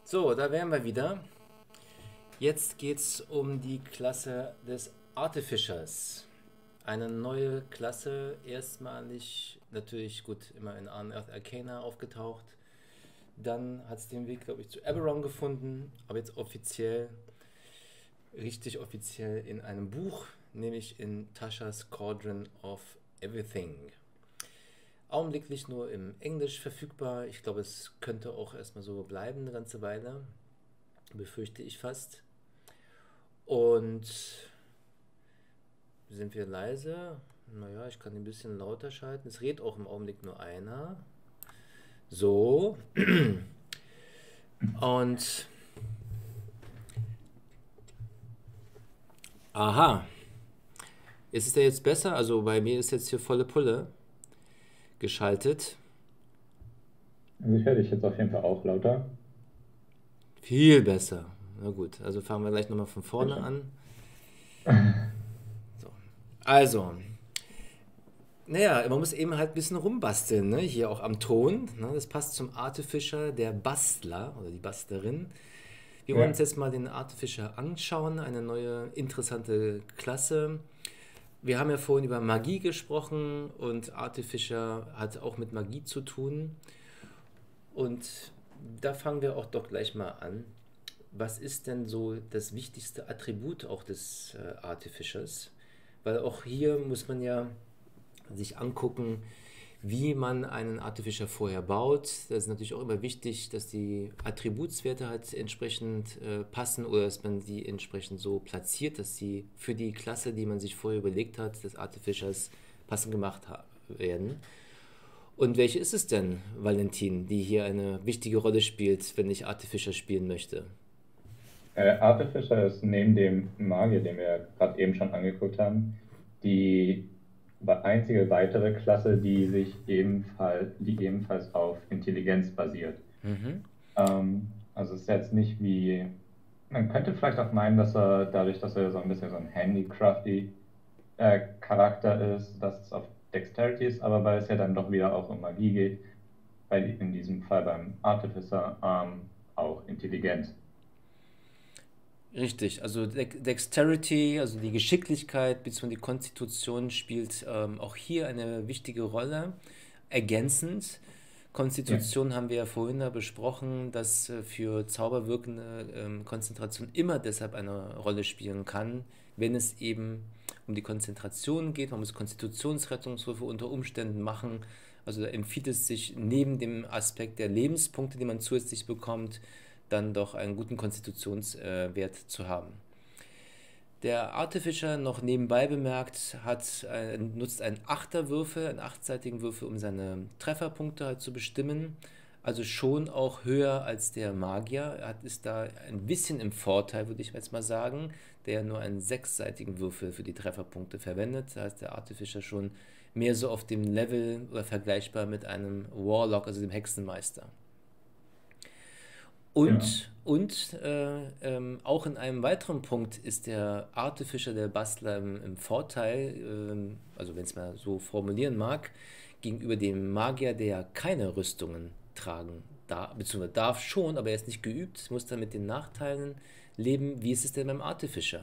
So, da wären wir wieder. Jetzt geht es um die Klasse des Artificers. Eine neue Klasse, erstmalig natürlich gut immer in Unearthed Arcana aufgetaucht. Dann hat es den Weg, glaube ich, zu Eberron gefunden, aber jetzt offiziell, richtig offiziell in einem Buch, nämlich in Tasha's Cauldron of Everything. Augenblicklich nur im Englisch verfügbar. Ich glaube, es könnte auch erstmal so bleiben eine ganze Weile. Befürchte ich fast. Und sind wir leise? Naja, ich kann ein bisschen lauter schalten. Es redet auch im Augenblick nur einer. So. Und aha. Ist es denn jetzt besser? Also bei mir ist jetzt hier volle Pulle geschaltet. Also ich höre dich jetzt auf jeden Fall auch lauter. Viel besser. Na gut, also fangen wir gleich nochmal von Sehr vorne schön. an. So. Also, naja, man muss eben halt ein bisschen rumbasteln, ne? Hier auch am Ton. Ne? Das passt zum Artificer, der Bastler oder die Bastlerin. Wir wollen uns Ja, jetzt mal den Artificer anschauen, eine neue interessante Klasse. Wir haben ja vorhin über Magie gesprochen und Artificer hat auch mit Magie zu tun. Und da fangen wir auch doch gleich mal an. Was ist denn so das wichtigste Attribut auch des Artificers? Weil auch hier muss man ja sich angucken, wie man einen Artificer vorher baut. Das ist natürlich auch immer wichtig, dass die Attributswerte halt entsprechend passen oder dass man die entsprechend so platziert, dass sie für die Klasse, die man sich vorher überlegt hat, des Artificers passend gemacht werden. Und welche ist es denn, Valentin, die hier eine wichtige Rolle spielt, wenn ich Artificer spielen möchte? Artificer ist neben dem Magier, den wir gerade eben schon angeguckt haben, die einzige weitere Klasse, die ebenfalls auf Intelligenz basiert. Mhm. Also es ist jetzt nicht wie, man könnte vielleicht auch meinen, dass er dadurch, dass er so ein bisschen so ein handicrafty Charakter ist, dass es auf Dexterity ist, aber weil es ja dann doch wieder auch um Magie geht, in diesem Fall beim Artificer auch Intelligenz. Richtig, also Dexterity, also die Geschicklichkeit bzw. die Konstitution spielt auch hier eine wichtige Rolle. Ergänzend, Ja. Konstitution haben wir ja vorhin da besprochen, dass für zauberwirkende Konzentration immer deshalb eine Rolle spielen kann, wenn es eben um die Konzentration geht. Man muss Konstitutionsrettungswürfe unter Umständen machen. Also da empfiehlt es sich neben dem Aspekt der Lebenspunkte, die man zusätzlich bekommt, dann doch einen guten Konstitutionswert zu haben. Der Artificer, noch nebenbei bemerkt, nutzt einen Achterwürfel, einen achtseitigen Würfel, um seine Trefferpunkte halt zu bestimmen. Also schon auch höher als der Magier. Ist da ein bisschen im Vorteil, würde ich jetzt mal sagen, der nur einen sechsseitigen Würfel für die Trefferpunkte verwendet. Da ist der Artificer schon mehr so auf dem Level oder vergleichbar mit einem Warlock, also dem Hexenmeister. Genau. Auch in einem weiteren Punkt ist der Artificer, der Bastler im Vorteil, also wenn es mal so formulieren mag, gegenüber dem Magier, der keine Rüstungen tragen darf, beziehungsweise darf schon, aber er ist nicht geübt, muss dann mit den Nachteilen leben. Wie ist es denn beim Artificer?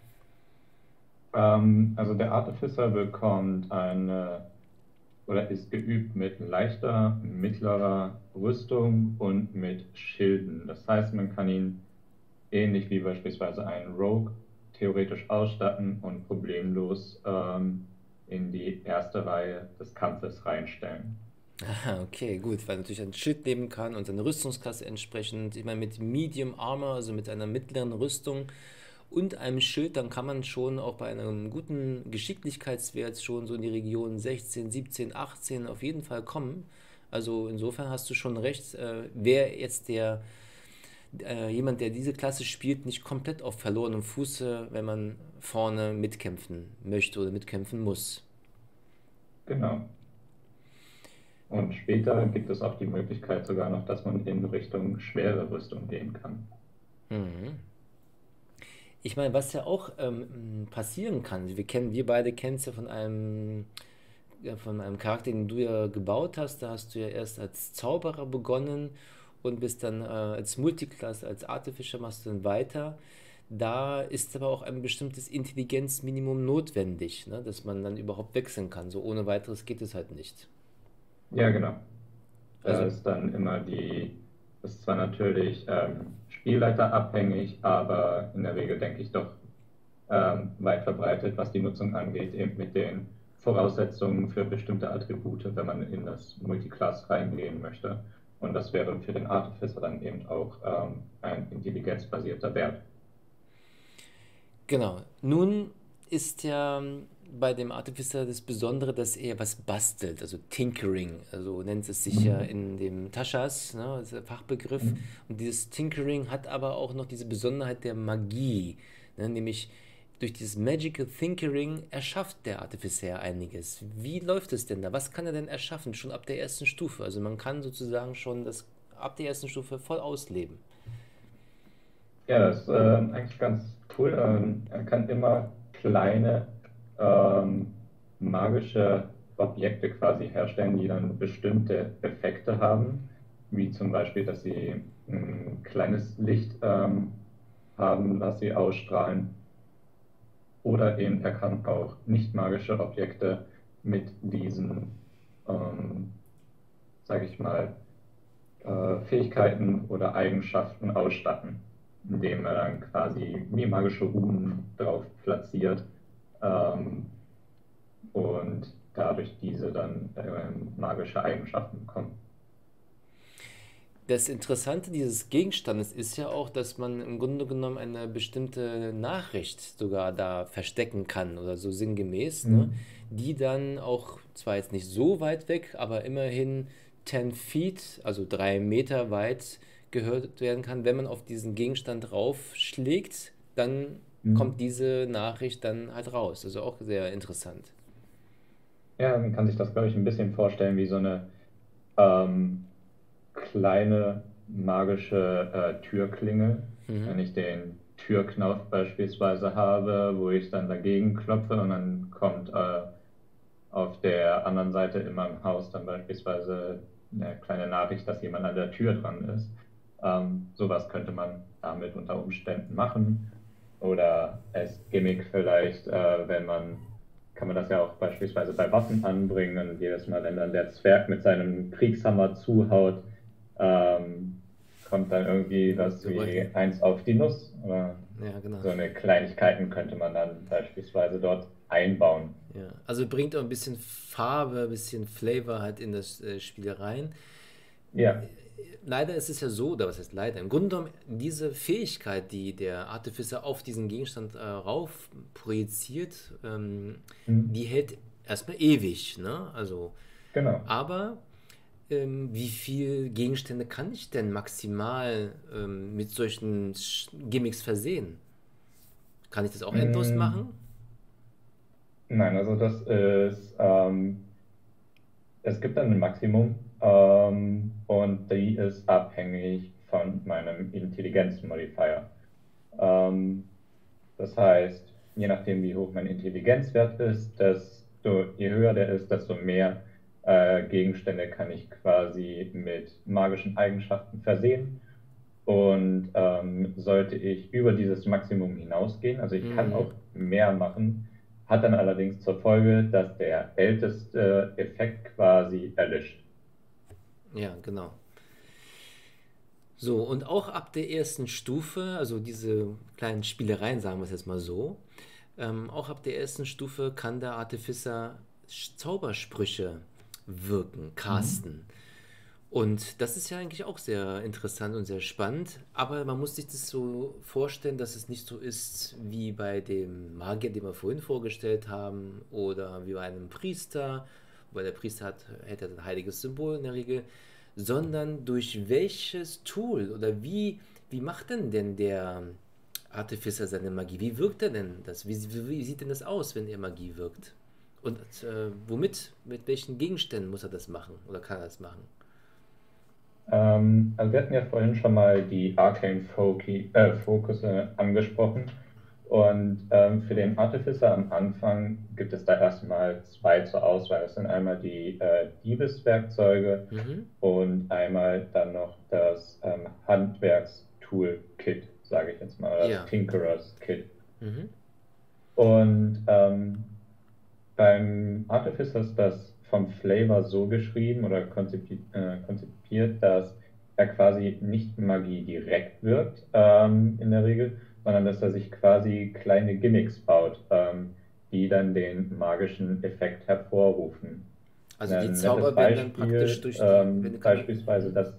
Also der Artificer bekommt oder ist geübt mit leichter, mittlerer Rüstung und mit Schilden. Das heißt, man kann ihn ähnlich wie beispielsweise einen Rogue theoretisch ausstatten und problemlos in die erste Reihe des Kampfes reinstellen. Ah, okay, gut, weil er natürlich ein Schild nehmen kann und seine Rüstungsklasse entsprechend, ich meine, mit Medium Armor, also mit einer mittleren Rüstung und einem Schild, dann kann man schon auch bei einem guten Geschicklichkeitswert schon so in die Region 16, 17, 18 auf jeden Fall kommen. Also insofern hast du schon recht, wäre jetzt jemand, der diese Klasse spielt, nicht komplett auf verlorenem Fuße, wenn man vorne mitkämpfen möchte oder mitkämpfen muss. Genau. Und später gibt es auch die Möglichkeit sogar noch, dass man in Richtung schwere Rüstung gehen kann. Mhm. Ich meine, was ja auch passieren kann, wir beide kennen es ja von einem Charakter, den du ja gebaut hast. Da hast du ja erst als Zauberer begonnen und bist dann als Multiclass, als Artificer machst du dann weiter. Da ist aber auch ein bestimmtes Intelligenzminimum notwendig, ne? Dass man dann überhaupt wechseln kann. So ohne weiteres geht es halt nicht. Ja, genau. Da Also, ist dann immer das ist zwar natürlich spielleiterabhängig, aber in der Regel denke ich doch weit verbreitet, was die Nutzung angeht, eben mit den Voraussetzungen für bestimmte Attribute, wenn man in das Multiclass reingehen möchte. Und das wäre für den Artificer dann eben auch ein intelligenzbasierter Wert. genau. Nun ist ja bei dem Artificer das Besondere, dass er was bastelt, also Tinkering, also nennt es sich ja Mhm. in dem Taschas, ne, das ist der Fachbegriff. Mhm. Und dieses Tinkering hat aber auch noch diese Besonderheit der Magie, ne, nämlich durch dieses Magical Tinkering erschafft der Artificer einiges. Wie läuft es denn da? Was kann er denn erschaffen, schon ab der ersten Stufe? Also man kann sozusagen schon das ab der ersten Stufe voll ausleben. Ja, das ist eigentlich ganz cool. Er kann immer kleine ähm, magische Objekte quasi herstellen, die dann bestimmte Effekte haben, wie zum Beispiel, dass sie ein kleines Licht haben, das sie ausstrahlen. Oder eben er kann auch nicht magische Objekte mit diesen, ähm, sage ich mal, Fähigkeiten oder Eigenschaften ausstatten, indem er dann quasi wie magische Runen drauf platziert ähm, und dadurch diese dann magische Eigenschaften bekommen. Das Interessante dieses Gegenstandes ist ja auch, dass man im Grunde genommen eine bestimmte Nachricht sogar da verstecken kann oder so sinngemäß, ne? Mhm. Die dann auch, zwar jetzt nicht so weit weg, aber immerhin 10 Feet, also 3 Meter weit gehört werden kann. Wenn man auf diesen Gegenstand raufschlägt, dann kommt Mhm. diese Nachricht dann halt raus. Also auch sehr interessant. Ja, man kann sich das, glaube ich, ein bisschen vorstellen wie so eine ähm, kleine magische Türklingel. Mhm. Wenn ich den Türknauf beispielsweise habe, wo ich dann dagegen klopfe und dann kommt auf der anderen Seite in meinem Haus dann beispielsweise eine kleine Nachricht, dass jemand an der Tür dran ist. Sowas könnte man damit unter Umständen machen. Oder als Gimmick vielleicht, kann man das ja auch beispielsweise bei Waffen anbringen. Und jedes Mal, wenn dann der Zwerg mit seinem Kriegshammer zuhaut, ähm, kommt dann irgendwie was wie Geräusche. eins auf die Nuss. Oder Ja, genau. so eine Kleinigkeiten könnte man dann beispielsweise dort einbauen. Ja, also bringt auch ein bisschen Farbe, ein bisschen Flavor halt in das Spiel rein. Ja. Leider ist es ja so, oder was heißt leider? Im Grunde genommen, diese Fähigkeit, die der Artificer auf diesen Gegenstand rauf projiziert, Mhm. die hält erstmal ewig, ne? Also, Genau. aber wie viel Gegenstände kann ich denn maximal mit solchen Gimmicks versehen? Kann ich das auch endlos Mm, machen? Nein, also es gibt dann ein Maximum und die ist abhängig von meinem Intelligenzmodifier. Ähm, Das heißt, je nachdem, wie hoch mein Intelligenzwert ist, je höher der ist, desto mehr Gegenstände kann ich quasi mit magischen Eigenschaften versehen. Und sollte ich über dieses Maximum hinausgehen, also ich kann Mhm. auch mehr machen, hat dann allerdings zur Folge, dass der älteste Effekt quasi erlischt. Ja, genau. So, und auch ab der ersten Stufe, also diese kleinen Spielereien, sagen wir es jetzt mal so, auch ab der ersten Stufe kann der Artificer Zaubersprüche wirken, Mhm. casten. Und das ist ja eigentlich auch sehr interessant und sehr spannend, aber man muss sich das so vorstellen, dass es nicht so ist wie bei dem Magier, den wir vorhin vorgestellt haben, oder wie bei einem Priester, weil der Priester hätte ein heiliges Symbol in der Regel, sondern durch welches Tool oder wie macht denn der Artificer seine Magie? Wie wirkt er denn das? Wie sieht denn das aus, wenn er Magie wirkt? Und womit, mit welchen Gegenständen muss er das machen oder kann er das machen? Also wir hatten ja vorhin schon mal die Arcane Focus angesprochen. Und für den Artificer am Anfang gibt es da erstmal zwei zur Auswahl. Das sind einmal die Diebeswerkzeuge Mhm. und einmal dann noch das Handwerkstool-Kit, sage ich jetzt mal, oder das Ja. Tinkerers Kit. Mhm. Und beim Artificer ist das vom Flavor so geschrieben oder konzipiert, dass er quasi nicht Magie direkt wirkt, in der Regel, sondern dass er sich quasi kleine Gimmicks baut, die dann den magischen Effekt hervorrufen. Also die Ein nettes Zauber werden dann praktisch Beispiel, durch die, wenn beispielsweise das,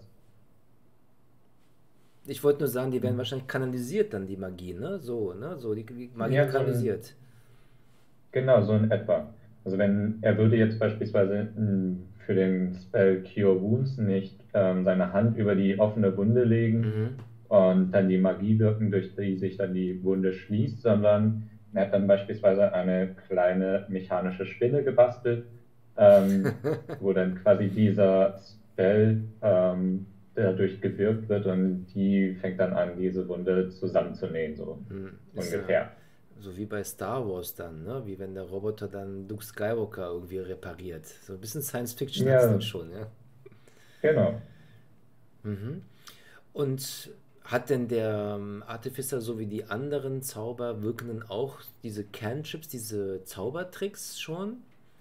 ich wollte nur sagen, die werden wahrscheinlich kanalisiert dann, die Magie, ne? So, ne? So, die Magie wird ja, kanalisiert. genau, so in etwa. Also wenn er würde jetzt beispielsweise für den Spell Cure Wounds nicht seine Hand über die offene Wunde legen Mhm. und dann die Magie wirken, durch die sich dann die Wunde schließt, sondern er hat dann beispielsweise eine kleine mechanische Spinne gebastelt, wo dann quasi dieser Spell dadurch gewirkt wird und die fängt dann an, diese Wunde zusammenzunähen, so Ist ja ungefähr. so wie bei Star Wars dann, ne? Wie wenn der Roboter dann Luke Skywalker irgendwie repariert. So ein bisschen Science Fiction hat es dann Ja, schon, ja. genau. Mhm. Und hat denn der Artificer so wie die anderen Zauber wirkenden auch diese Cantrips, diese Zaubertricks schon?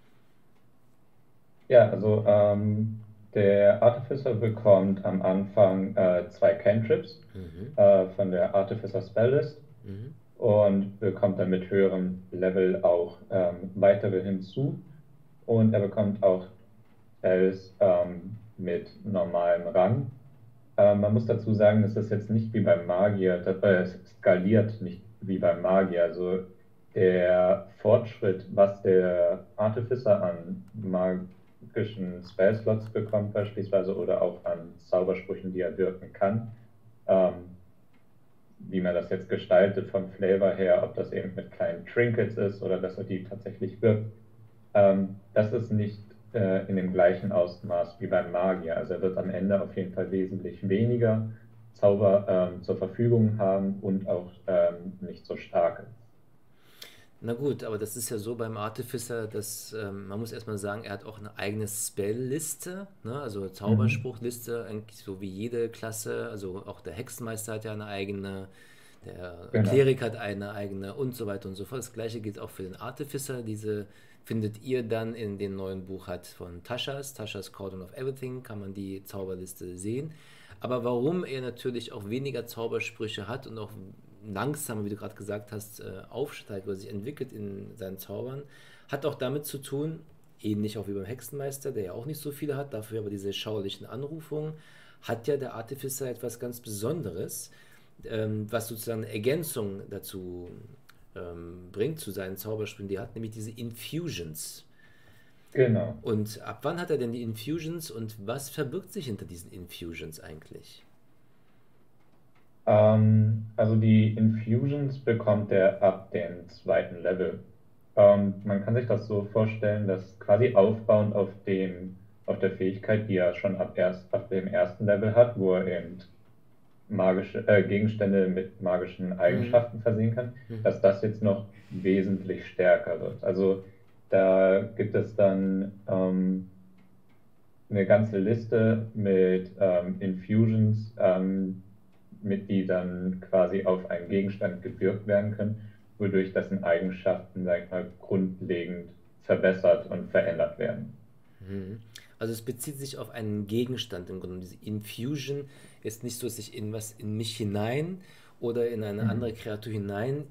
Ja, also der Artificer bekommt am Anfang zwei Cantrips Mhm. von der Artificer Spelllist Mhm. und bekommt dann mit höherem Level auch weitere hinzu. Und er bekommt auch Spells mit normalem Rang. Man muss dazu sagen, es ist jetzt nicht wie beim Magier, es skaliert nicht wie beim Magier. Also der Fortschritt, was der Artificer an magischen Spellslots bekommt beispielsweise oder auch an Zaubersprüchen, die er wirken kann, ähm, wie man das jetzt gestaltet vom Flavor her, ob das eben mit kleinen Trinkets ist oder dass er die tatsächlich wirkt, das ist nicht in dem gleichen Ausmaß wie beim Magier. Also er wird am Ende auf jeden Fall wesentlich weniger Zauber zur Verfügung haben und auch nicht so starke. Na gut, aber das ist ja so beim Artificer, dass man muss erstmal sagen, er hat auch eine eigene Spell-Liste, ne? Also Mhm. Zauberspruchliste, eigentlich so wie jede Klasse. Also auch der Hexenmeister hat ja eine eigene, der Genau. Kleriker hat eine eigene und so weiter und so fort. Das gleiche gilt auch für den Artificer. Diese findet ihr dann in dem neuen Buch halt von Taschas Cauldron of Everything, kann man die Zauberliste sehen. Aber warum er natürlich auch weniger Zaubersprüche hat und auch langsamer, wie du gerade gesagt hast, aufsteigt oder sich entwickelt in seinen Zaubern, hat auch damit zu tun, ähnlich auch wie beim Hexenmeister, der ja auch nicht so viele hat, dafür aber diese schauerlichen Anrufungen, hat ja der Artificer etwas ganz Besonderes, was sozusagen eine Ergänzung dazu bringt zu seinen Zaubersprüchen. Die hat nämlich diese Infusions. Genau. Und ab wann hat er denn die Infusions und was verbirgt sich hinter diesen Infusions eigentlich? Also die Infusions bekommt er ab dem zweiten Level. Man kann sich das so vorstellen, dass quasi aufbauend auf der Fähigkeit, die er schon ab dem ersten Level hat, wo er eben Gegenstände mit magischen Mhm. Eigenschaften versehen kann, Mhm. dass das jetzt noch wesentlich stärker wird. Also da gibt es dann eine ganze Liste mit Infusions, mit die dann quasi auf einen Gegenstand gewirkt werden können, wodurch dessen Eigenschaften, sag ich mal, grundlegend verbessert und verändert werden. Mhm. Also es bezieht sich auf einen Gegenstand im Grunde. Diese Infusion ist nicht so, dass ich in was in mich hinein oder in eine andere Mhm. Kreatur hinein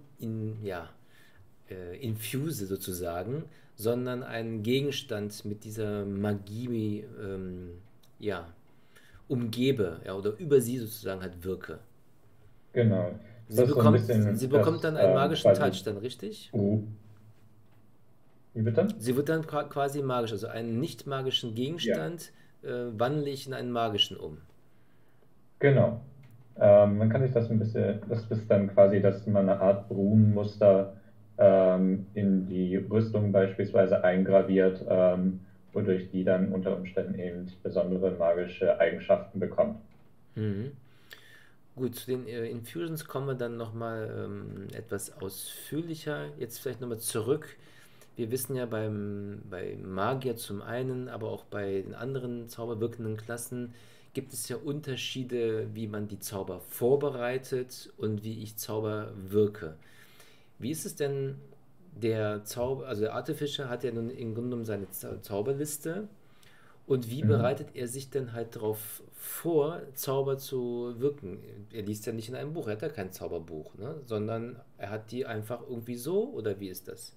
infuse sozusagen, sondern einen Gegenstand mit dieser Magie ja, umgebe, ja, oder über sie sozusagen halt wirke. Genau. Das ist so ein Sie bisschen bekommt das dann einen magischen quasi, Touch, dann richtig? uh, wie bitte? Sie wird dann quasi magisch, also einen nicht magischen Ja, Gegenstand wandle ich in einen magischen um. genau. Man kann sich das ein bisschen, das ist dann quasi, dass man eine Art Runenmuster in die Rüstung beispielsweise eingraviert, wodurch die dann unter Umständen eben besondere magische Eigenschaften bekommt. Mhm. Gut, zu den Infusions kommen wir dann nochmal etwas ausführlicher. Jetzt vielleicht nochmal zurück. Wir wissen ja bei Magier zum einen, aber auch bei den anderen zauberwirkenden Klassen gibt es ja Unterschiede, wie man die Zauber vorbereitet und wie ich Zauber wirke. Wie ist es denn, der Zauber, also der Artificer hat ja nun im Grunde genommen seine Zauberliste. Und wie Mhm. bereitet er sich denn halt darauf vor, Zauber zu wirken? Er liest ja nicht in einem Buch, er hat ja kein Zauberbuch, ne? Sondern er hat die einfach irgendwie so, oder wie ist das?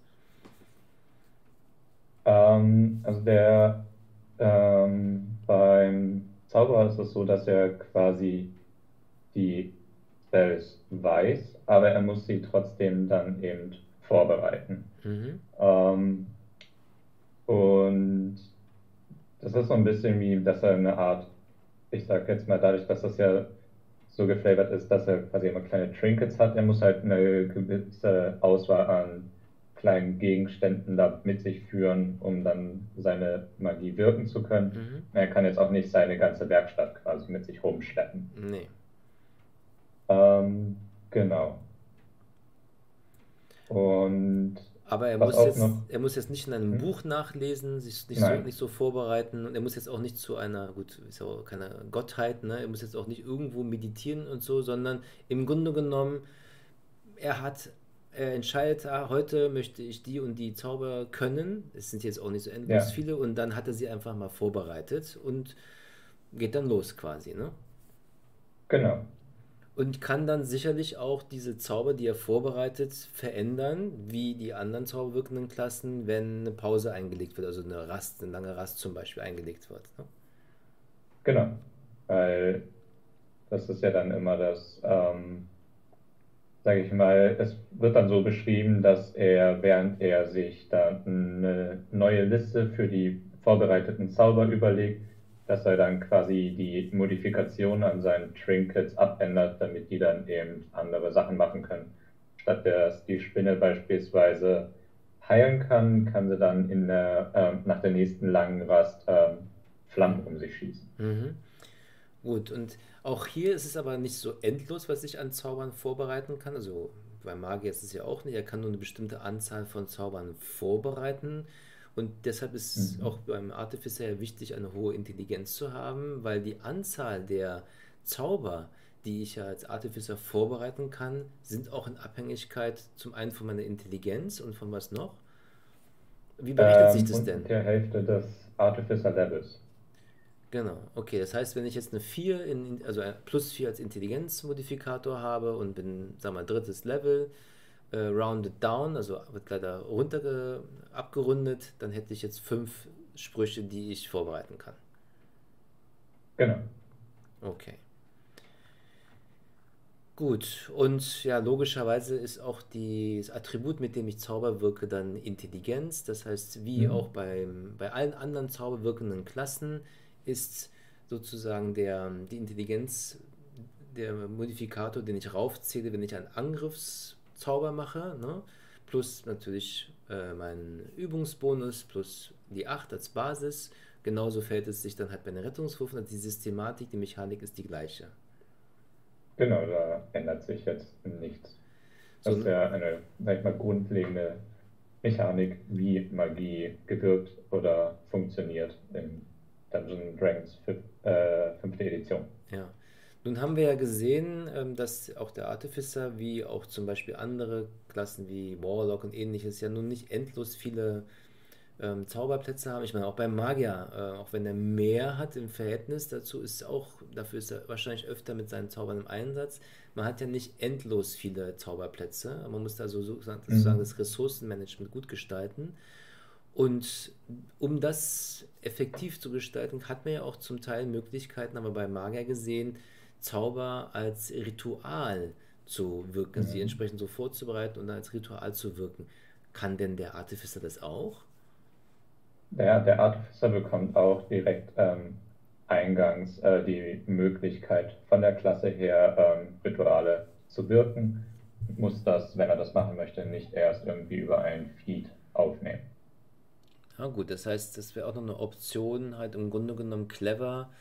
Also beim Zauberer ist es so, dass er quasi die Spells weiß, aber er muss sie trotzdem dann eben vorbereiten. Mhm. Ähm, und das ist so ein bisschen wie, dass er eine Art, ich sag jetzt mal, dadurch, dass das ja so geflavored ist, dass er quasi immer kleine Trinkets hat, er muss halt eine gewisse Auswahl an kleinen Gegenständen da mit sich führen, um dann seine Magie wirken zu können. Mhm. Er kann jetzt auch nicht seine ganze Werkstatt quasi mit sich rumschleppen. Nee. Genau. Und Aber was auch noch, er muss jetzt nicht in einem hm? Buch nachlesen, sich Nein, nicht so vorbereiten und er muss jetzt auch nicht zu einer, gut, ist ja auch keine Gottheit, ne? Er muss jetzt auch nicht irgendwo meditieren und so, sondern im Grunde genommen er entscheidet, heute möchte ich die und die Zauber können. Es sind jetzt auch nicht so endlos ja, viele und dann hat er sie einfach mal vorbereitet und geht dann los quasi, ne? genau. Und kann dann sicherlich auch diese Zauber, die er vorbereitet, verändern, wie die anderen zauberwirkenden Klassen, wenn eine Pause eingelegt wird, also eine lange Rast zum Beispiel eingelegt wird. Ne? Genau. Weil das ist ja dann immer das, sage ich mal, es wird dann so beschrieben, dass er, während er sich dann eine neue Liste für die vorbereiteten Zauber überlegt, dass er dann quasi die Modifikationen an seinen Trinkets abändert, damit die dann eben andere Sachen machen können. Statt dass die Spinne beispielsweise heilen kann, kann sie dann nach der nächsten langen Rast Flammen um sich schießen. Mhm. Gut, und auch hier ist es aber nicht so endlos, was ich an Zaubern vorbereiten kann. Also bei Magier ist es ja auch nicht. Er kann nur eine bestimmte Anzahl von Zaubern vorbereiten. Und deshalb ist auch Mhm. beim Artificer ja wichtig, eine hohe Intelligenz zu haben, weil die Anzahl der Zauber, die ich ja als Artificer vorbereiten kann, sind auch in Abhängigkeit zum einen von meiner Intelligenz und von was noch. Wie berechnet sich das Und denn? der Hälfte des Artificer Levels. Genau, okay. Das heißt, wenn ich jetzt eine 4 also ein plus 4 als Intelligenzmodifikator habe und bin, sagen wir mal, drittes Level, rounded down, also wird leider abgerundet, dann hätte ich jetzt 5 Sprüche, die ich vorbereiten kann. Genau. Okay. Gut, und ja, logischerweise ist auch das Attribut, mit dem ich Zauber wirke, dann Intelligenz. Das heißt, wie auch Mhm. bei allen anderen zauberwirkenden Klassen ist sozusagen die Intelligenz der Modifikator, den ich raufzähle, wenn ich einen Angriffszauber mache, ne? Plus natürlich meinen Übungsbonus, plus die 8 als Basis. Genauso fällt es sich dann halt bei den Rettungswürfen. Also die Systematik, die Mechanik ist die gleiche. Genau, da ändert sich jetzt nichts. Das ist So, ja eine, sag ich mal, grundlegende Mechanik, wie Magie gewirkt oder funktioniert in Dungeons Dragons 5. Edition. ja. Nun haben wir ja gesehen, dass auch der Artificer, wie auch zum Beispiel andere Klassen wie Warlock und ähnliches, ja nun nicht endlos viele Zauberplätze haben. Ich meine, auch beim Magier, auch wenn er mehr hat im Verhältnis dazu, dafür ist er wahrscheinlich öfter mit seinen Zaubern im Einsatz. Man hat ja nicht endlos viele Zauberplätze. Man muss da sozusagen Mhm. das Ressourcenmanagement gut gestalten. Und um das effektiv zu gestalten, hat man ja auch zum Teil Möglichkeiten, aber bei Magier gesehen, Zauber als Ritual zu wirken, sie Mhm. entsprechend so vorzubereiten und dann als Ritual zu wirken. Kann denn der Artificer das auch? Der Artificer bekommt auch direkt eingangs die Möglichkeit von der Klasse her Rituale zu wirken, muss das, wenn er das machen möchte, nicht erst irgendwie über ein Feed aufnehmen. Ja, gut, das heißt, das wäre auch noch eine Option, halt im Grunde genommen clever,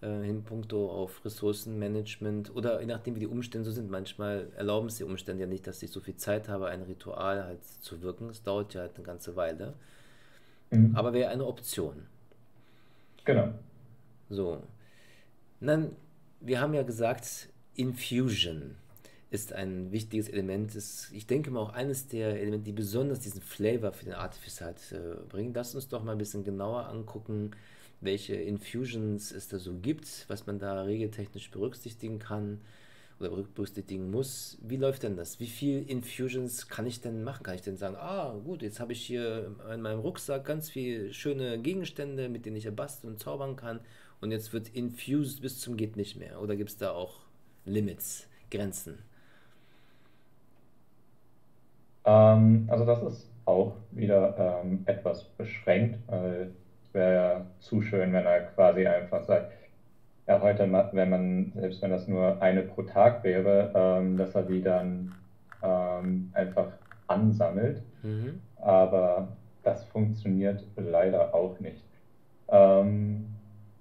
in puncto auf Ressourcenmanagement oder je nachdem, wie die Umstände so sind. Manchmal erlauben es die Umstände ja nicht, dass ich so viel Zeit habe, ein Ritual halt zu wirken. Es dauert ja halt eine ganze Weile. Mhm. Aber wäre eine Option. Genau. So. Dann, wir haben ja gesagt, Infusion ist ein wichtiges Element. Ist, ich denke mal auch eines der Elemente, die besonders diesen Flavor für den Artificer halt bringen. Lass uns doch mal ein bisschen genauer angucken, welche Infusions es da so gibt, was man da regeltechnisch berücksichtigen kann oder berücksichtigen muss. Wie läuft denn das? Wie viel Infusions kann ich denn machen? Kann ich denn sagen, ah gut, jetzt habe ich hier in meinem Rucksack ganz viele schöne Gegenstände, mit denen ich ja basteln und zaubern kann und jetzt wird infused bis zum geht nicht mehr? Oder gibt es da auch Limits, Grenzen? Also das ist auch wieder etwas beschränkt, weil es wäre ja zu schön, wenn er quasi einfach sagt, ja, heute, wenn man, selbst wenn das nur eine pro Tag wäre, dass er die dann einfach ansammelt. Mhm. Aber das funktioniert leider auch nicht. Ähm,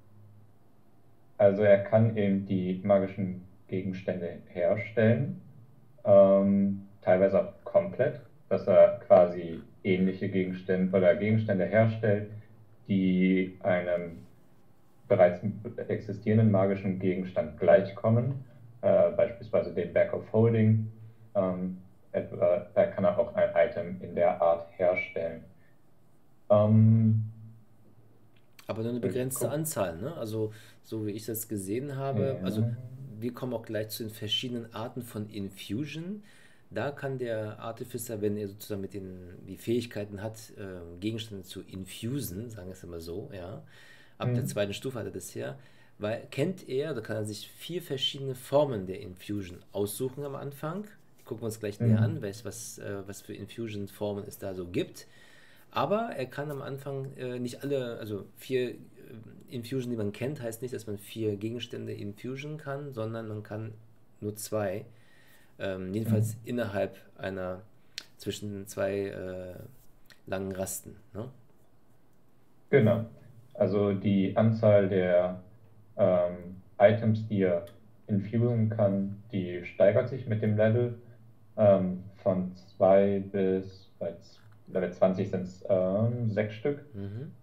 also er kann eben die magischen Gegenstände herstellen, teilweise auch komplett, dass er quasi ähnliche Gegenstände oder Gegenstände herstellt, die einem bereits existierenden magischen Gegenstand gleichkommen, beispielsweise den Bag of Holding. Da kann er auch ein Item in der Art herstellen. Ähm, Aber nur eine ich begrenzte guck, Anzahl, ne? Also, so wie ich das gesehen habe, also ja, wir kommen auch gleich zu den verschiedenen Arten von Infusion. Da kann der Artificer, wenn er sozusagen mit den die Fähigkeiten hat, Gegenstände zu infusen, sagen wir es immer so, ja. Ab der hm, zweiten Stufe hat er das her, weil kennt er, da kann er sich 4 verschiedene Formen der Infusion aussuchen am Anfang. Die gucken wir uns gleich näher hm, an, was für Infusion-Formen es da so gibt. Aber er kann am Anfang nicht alle, also 4 Infusion, die man kennt, heißt nicht, dass man 4 Gegenstände infusion kann, sondern man kann nur 2. Jedenfalls hm. innerhalb einer, zwischen zwei langen Rasten. Ne? Genau. Also die Anzahl der Items, die er infusen kann, die steigert sich mit dem Level. Von 2 bis bei Level 20 sind es 6 Stück. Mhm.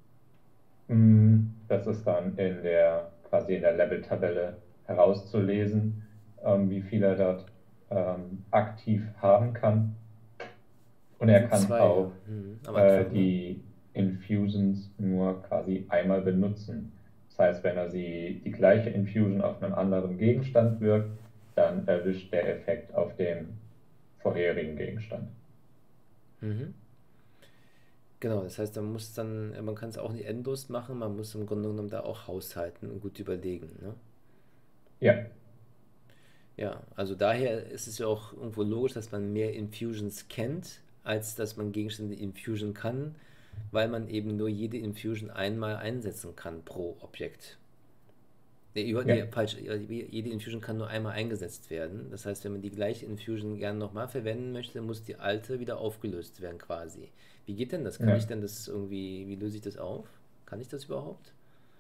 Das ist dann quasi in der Level-Tabelle herauszulesen, wie viel er dort aktiv haben kann. Und er Sind kann 2, ja. auch Mhm. Am Anfang, ne? die Infusions nur quasi einmal benutzen. Das heißt, wenn er die gleiche Infusion auf einem anderen Gegenstand wirkt, dann erwischt der Effekt auf dem vorherigen Gegenstand. Mhm. Genau, das heißt, man kann es auch nicht endlos machen, man muss im Grunde genommen da auch haushalten und gut überlegen. Ne? Ja, Ja, also daher ist es ja auch irgendwo logisch, dass man mehr Infusions kennt, als dass man Gegenstände infusion kann, weil man eben nur jede Infusion einmal einsetzen kann pro Objekt. Nee, ja, falsch. Jede Infusion kann nur einmal eingesetzt werden. Das heißt, wenn man die gleiche Infusion gerne nochmal verwenden möchte, muss die alte wieder aufgelöst werden quasi. Wie geht denn das? Kann ich ja. denn das irgendwie, wie löse ich das auf? Kann ich das überhaupt?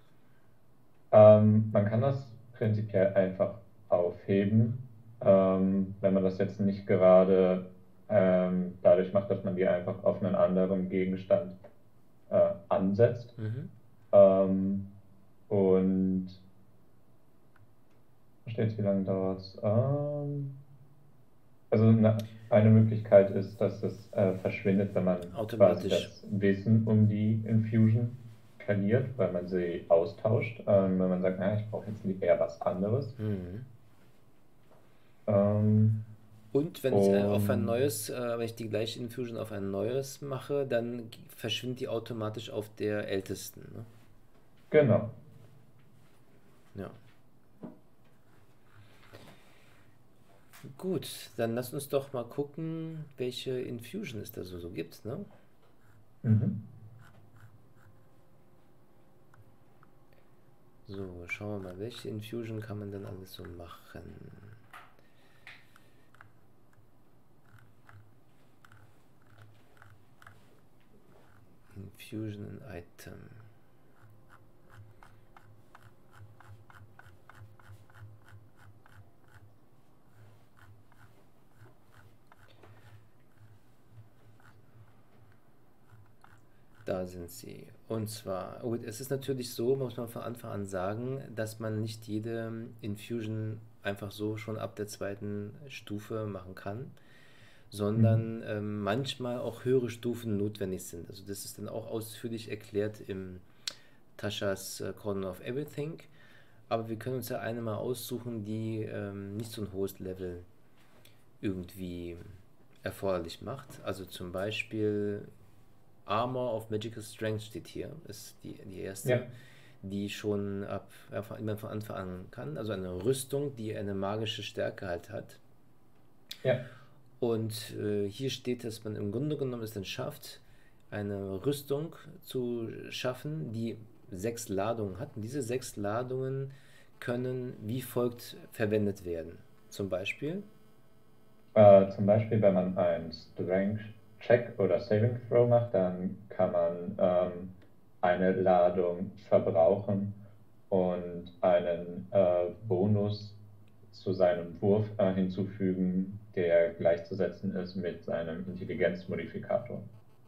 Man kann das prinzipiell einfach aufheben, wenn man das jetzt nicht gerade dadurch macht, dass man die einfach auf einen anderen Gegenstand ansetzt. Mhm. Ähm, und versteht, wie lange dauert es? Also eine Möglichkeit ist, dass es verschwindet, wenn man quasi Automatisch. das Wissen um die Infusion verliert, weil man sie austauscht. Wenn man sagt, ich brauche jetzt eher was anderes. Mhm. Ähm, Und und wenn ich die gleiche Infusion auf ein neues mache, dann verschwindet die automatisch auf der ältesten. Ne? genau. Ja. Gut, dann lass uns doch mal gucken, welche Infusion es da so gibt. Ne? Mhm. So, schauen wir mal, welche Infusion kann man denn alles so machen? Infusion Item. Da sind sie. Und zwar, gut, es ist natürlich so, muss man von Anfang an sagen, dass man nicht jede Infusion einfach so schon ab der zweiten Stufe machen kann, Mhm. sondern manchmal auch höhere Stufen notwendig sind. Also das ist dann auch ausführlich erklärt im Taschas Corner of Everything. Aber wir können uns ja eine mal aussuchen, die nicht so ein hohes Level irgendwie erforderlich macht. Also zum Beispiel Armor of Magical Strength steht hier, ist die erste, Ja, die schon immer von Anfang an kann. Also eine Rüstung, die eine magische Stärke halt hat. ja. Und hier steht, dass man im Grunde genommen es dann schafft, eine Rüstung zu schaffen, die 6 Ladungen hat. Und diese 6 Ladungen können wie folgt verwendet werden. Zum Beispiel, Zum Beispiel, wenn man einen Strength-Check oder Saving Throw macht, dann kann man eine Ladung verbrauchen und einen Bonus zu seinem Wurf hinzufügen, der gleichzusetzen ist mit seinem Intelligenzmodifikator.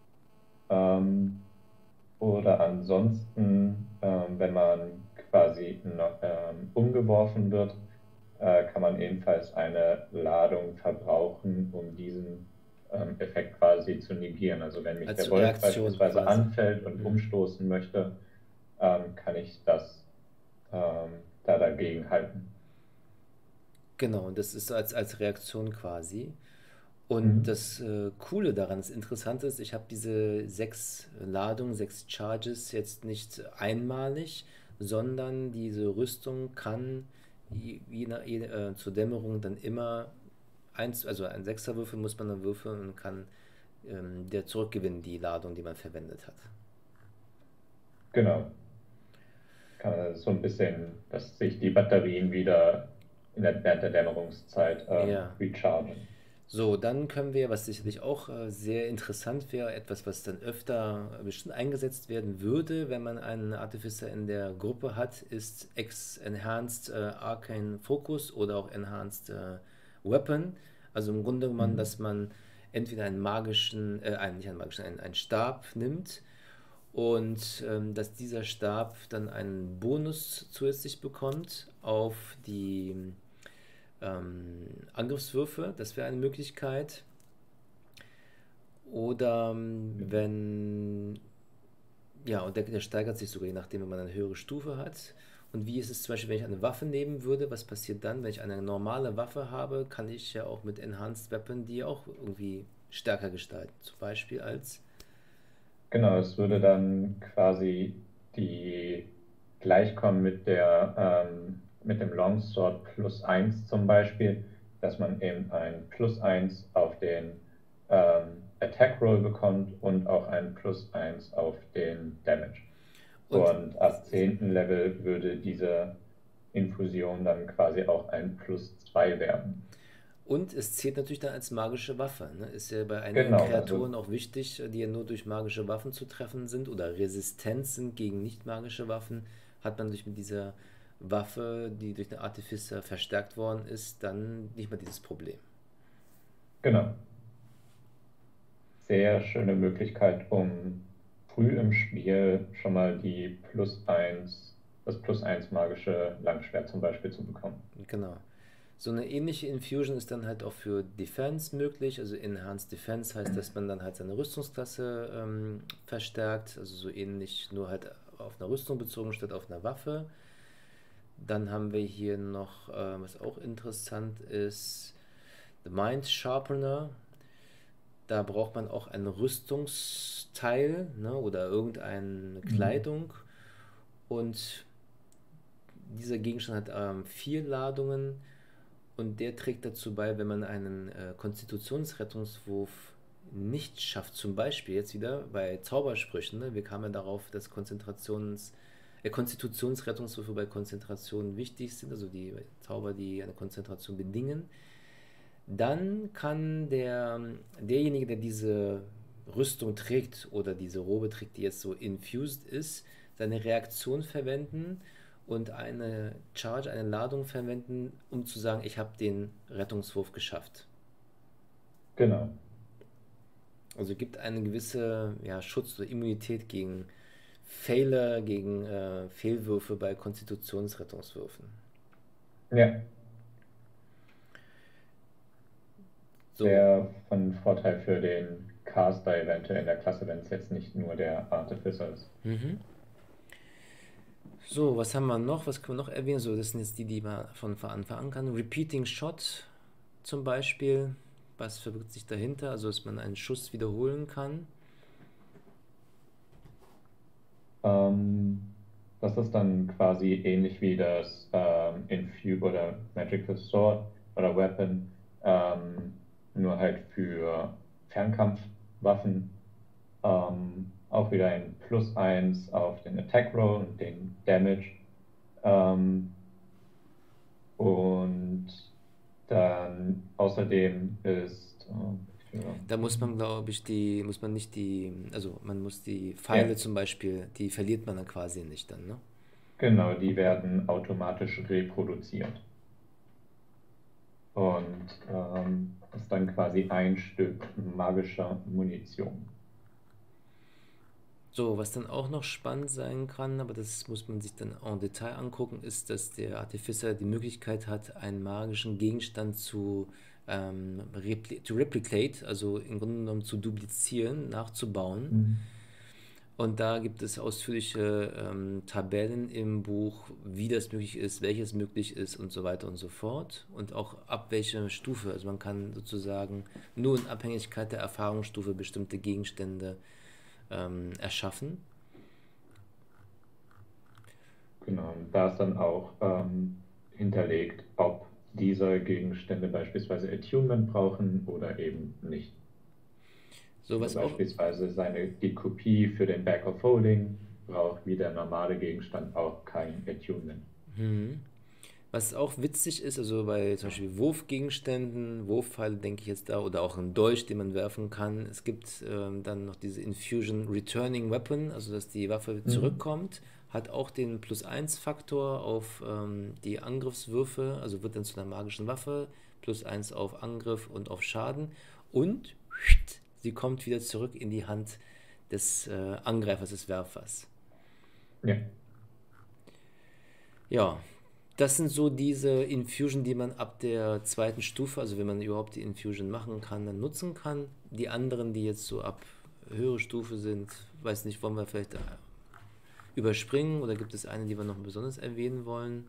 Ähm, oder ansonsten, wenn man quasi noch, umgeworfen wird, kann man ebenfalls eine Ladung verbrauchen, um diesen Effekt quasi zu negieren. Also wenn mich der als Wolf Reaktion beispielsweise quasi. anfällt und Mhm. umstoßen möchte, kann ich das da dagegen halten. Genau, und das ist so als Reaktion quasi. Und Mhm. das Coole daran, das Interessante ist, ich habe diese 6 Ladungen, 6 Charges jetzt nicht einmalig, sondern diese Rüstung kann zur Dämmerung dann immer also ein Sechserwürfel muss man dann würfeln und kann der zurückgewinnen, die Ladung, die man verwendet hat. Genau. Kann man so ein bisschen, dass sich die Batterien wieder während der Dämmerungszeit Ja. rechargen. So, dann können wir, was sicherlich auch sehr interessant wäre, etwas, was dann öfter bestimmt eingesetzt werden würde, wenn man einen Artificer in der Gruppe hat, ist Enhanced Arcane Focus oder auch Enhanced Weapon. Also im Grunde genommen, Mhm. dass man entweder einen magischen, nicht einen magischen, einen Stab nimmt und dass dieser Stab dann einen Bonus zusätzlich bekommt auf die Angriffswürfe, das wäre eine Möglichkeit. Oder wenn, ja, und der steigert sich sogar, je nachdem, wenn man eine höhere Stufe hat. Und wie ist es zum Beispiel, wenn ich eine Waffe nehmen würde? Was passiert dann, wenn ich eine normale Waffe habe? Kann ich ja auch mit Enhanced Weapon die auch irgendwie stärker gestalten. Zum Beispiel als. Genau, es würde dann quasi die gleichkommen mit dem Longsword +1 zum Beispiel, dass man eben ein +1 auf den Attack Roll bekommt und auch ein +1 auf den Damage. Und Und ab 10. Level würde diese Infusion dann quasi auch ein +2 werden. Und es zählt natürlich dann als magische Waffe. Ne? Ist ja bei einigen Genau, also Kreaturen auch wichtig, die ja nur durch magische Waffen zu treffen sind oder resistent sind gegen nicht magische Waffen, hat man durch mit dieser Waffe, die durch den Artificer verstärkt worden ist, dann nicht mehr dieses Problem. genau. Sehr schöne Möglichkeit, um früh im Spiel schon mal das +1 magische Langschwert zum Beispiel zu bekommen. Genau. So eine ähnliche Infusion ist dann halt auch für Defense möglich. Also Enhanced Defense heißt, dass man dann halt seine Rüstungsklasse verstärkt. Also so ähnlich, nur halt auf einer Rüstung bezogen statt auf einer Waffe. Dann haben wir hier noch, was auch interessant ist, The Mind Sharpener. Da braucht man auch ein Rüstungsteil, ne, oder irgendeine Mhm. Kleidung. Und dieser Gegenstand hat 4 Ladungen und der trägt dazu bei, wenn man einen Konstitutionsrettungswurf nicht schafft, zum Beispiel jetzt wieder bei Zaubersprüchen, ne, wir kamen ja darauf, dass Konstitutionsrettungswürfe bei Konzentration wichtig sind, also die Zauber, die eine Konzentration bedingen, dann kann derjenige, der diese Rüstung trägt oder diese Robe trägt, die jetzt so infused ist, seine Reaktion verwenden und eine Charge, eine Ladung verwenden, um zu sagen, ich habe den Rettungswurf geschafft. Genau. Also gibt eine gewisse Schutz oder Immunität gegen Fehler, gegen Fehlwürfe bei Konstitutionsrettungswürfen. Ja, So, wäre von Vorteil für den Caster eventuell in der Klasse, wenn es jetzt nicht nur der Artificer ist. so, was haben wir noch? Was können wir noch erwähnen? So, das sind jetzt die, die man von Anfang an kann. Repeating Shot zum Beispiel. Was verbirgt sich dahinter? Also, dass man einen Schuss wiederholen kann. Das ist dann quasi ähnlich wie das Infuse oder Magical Sword oder Weapon, nur halt für Fernkampfwaffen. Auch wieder ein +1 auf den Attack Roll und den Damage. Und dann außerdem ist, Da muss man, glaube ich, muss man nicht also man muss die ja, Pfeile zum Beispiel, die verliert man dann quasi nicht dann, ne? genau, die werden automatisch reproduziert. Und ist dann quasi ein Stück magischer Munition. So, was dann auch noch spannend sein kann, aber das muss man sich dann en Detail angucken, ist, dass der Artificer die Möglichkeit hat, einen magischen Gegenstand to replicate, also im Grunde genommen zu duplizieren, nachzubauen. Mhm. Und da gibt es ausführliche Tabellen im Buch, wie das möglich ist, welches möglich ist und so weiter und so fort. Und auch ab welcher Stufe. Also man kann sozusagen nur in Abhängigkeit der Erfahrungsstufe bestimmte Gegenstände erschaffen. Genau, und da ist dann auch hinterlegt, ob diese Gegenstände beispielsweise Attunement brauchen oder eben nicht. So Also was auch, beispielsweise die Kopie für den Bag of Holding braucht wie der normale Gegenstand auch kein Attunement. was auch witzig ist, also bei zum Beispiel Wurfgegenständen, Wurfpfeile denke ich jetzt da, oder auch ein Dolch, den man werfen kann. Es gibt dann noch diese Infusion Returning Weapon, also dass die Waffe Mhm. zurückkommt, hat auch den +1 Faktor auf die Angriffswürfe, also wird dann zu einer magischen Waffe, +1 auf Angriff und auf Schaden und sie kommt wieder zurück in die Hand des Angreifers, des Werfers. Ja. Ja, das sind so diese Infusion, die man ab der zweiten Stufe, also wenn man überhaupt die Infusion machen kann, dann nutzen kann. Die anderen, die jetzt so ab höhere Stufe sind, weiß nicht, wollen wir vielleicht überspringen oder gibt es eine, die wir noch besonders erwähnen wollen?